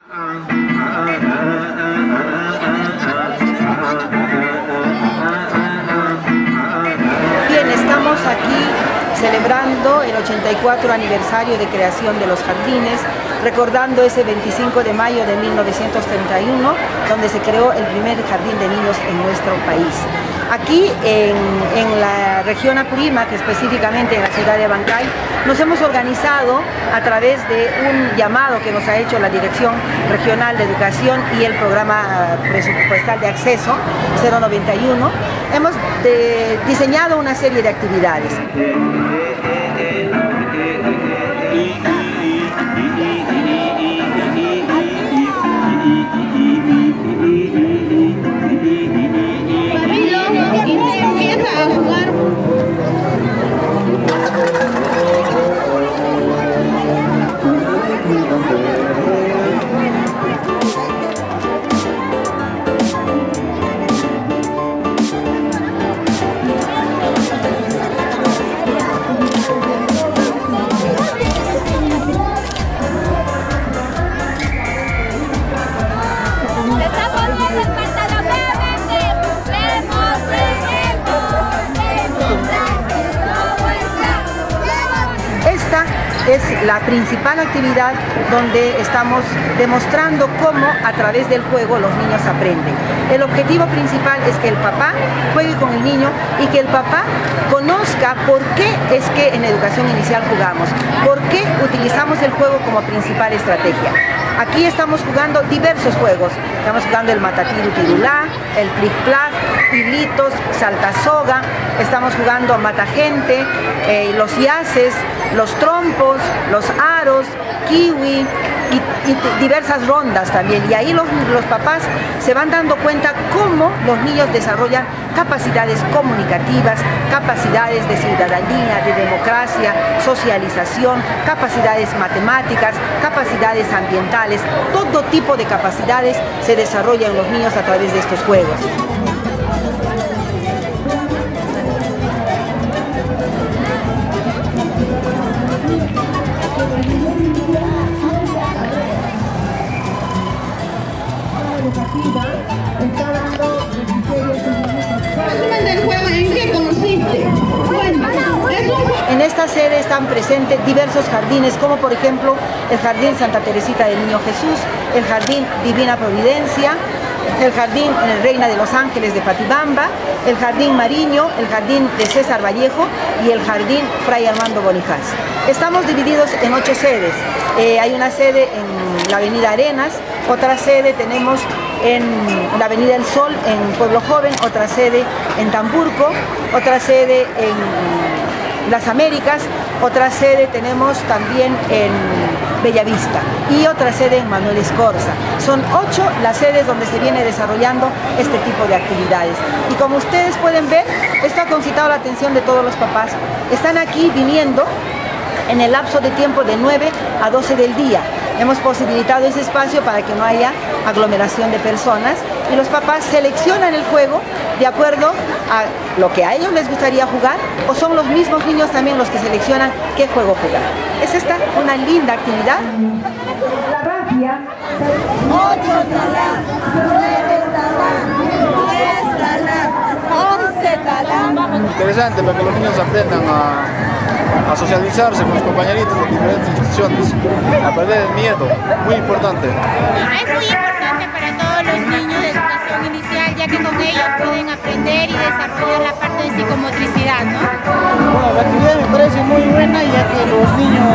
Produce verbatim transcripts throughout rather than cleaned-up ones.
Bien, estamos aquí celebrando el ochenta y cuatro aniversario de creación de los jardines, recordando ese veinticinco de mayo de mil novecientos treinta y uno, donde se creó el primer jardín de niños en nuestro país. Aquí en, en la región Apurímac, específicamente en la ciudad de Abancay, nos hemos organizado a través de un llamado que nos ha hecho la Dirección Regional de Educación y el Programa Presupuestal de Acceso cero noventa y uno. Hemos de, diseñado una serie de actividades. Es la principal actividad donde estamos demostrando cómo a través del juego los niños aprenden. El objetivo principal es que el papá juegue con el niño y que el papá conozca por qué es que en educación inicial jugamos, por qué utilizamos el juego como principal estrategia. Aquí estamos jugando diversos juegos. Estamos jugando el matatiru tirulá, el plic-plac, hilitos, saltasoga, estamos jugando matagente, eh, los yaces, los trompos, los aros, kiwi y, y diversas rondas también. Y ahí los, los papás se van dando cuenta cómo los niños desarrollan capacidades comunicativas, capacidades de ciudadanía, de democracia, socialización, capacidades matemáticas, capacidades ambientales. Todo tipo de capacidades se desarrollan en los niños a través de estos juegos. En esta sede están presentes diversos jardines, como por ejemplo el Jardín Santa Teresita del Niño Jesús, el Jardín Divina Providencia, el Jardín Reina de los Ángeles de Patibamba, el Jardín Mariño, el Jardín de César Vallejo y el Jardín Fray Armando Bonifaz. Estamos divididos en ocho sedes. Eh, hay una sede en la Avenida Arenas, otra sede tenemos en la Avenida El Sol, en Pueblo Joven, otra sede en Tamburco, otra sede en Las Américas, otra sede tenemos también en Bellavista y otra sede en Manuel Escorza. Son ocho las sedes donde se viene desarrollando este tipo de actividades. Y como ustedes pueden ver, esto ha concitado la atención de todos los papás. Están aquí viniendo en el lapso de tiempo de nueve a doce del día. Hemos posibilitado ese espacio para que no haya aglomeración de personas y los papás seleccionan el juego de acuerdo a lo que a ellos les gustaría jugar, o son los mismos niños también los que seleccionan qué juego jugar. Es esta una linda actividad. La rafia. ocho talán, nueve talán, diez talán, once talán. Interesante para que los niños aprendan a, a socializarse con los compañeritos de diferentes instituciones, a perder el miedo, muy importante. Es muy importante para todos los niños de educación inicial, ya que con ellos pueden aprender y desarrollar la parte de psicomotricidad, ¿no? Bueno, la actividad me parece muy buena, ya que los niños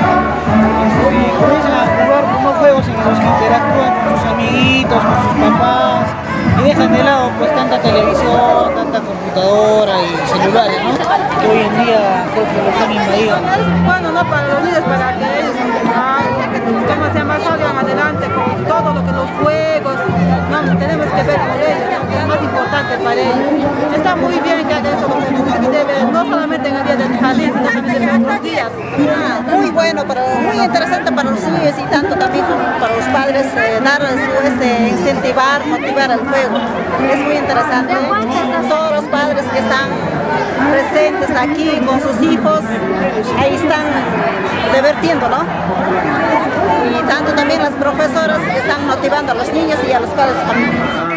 este, comienzan a jugar unos juegos en los que interactúan con sus amiguitos, con sus papás, y dejan de lado pues tanta televisión, tanta computadora y celulares, ¿no? Que hoy en día creo que los han invadido. Bueno, no para los niños, para que ellos como sean más salgan adelante con todo lo que los juegos, no, tenemos que ver por ellos, ¿no? Que es más importante para ellos. Está muy bien que hagan eso, porque debe, no solamente en el día del jardín, sino también en otros días. Muy bueno, pero muy interesante para los niños y tanto también para los padres. padres eh, dar su, este, incentivar, motivar al juego. Es muy interesante. Todos los padres que están presentes aquí con sus hijos, ahí están divirtiendo, ¿no? Y tanto también las profesoras que están motivando a los niños y a los padres también.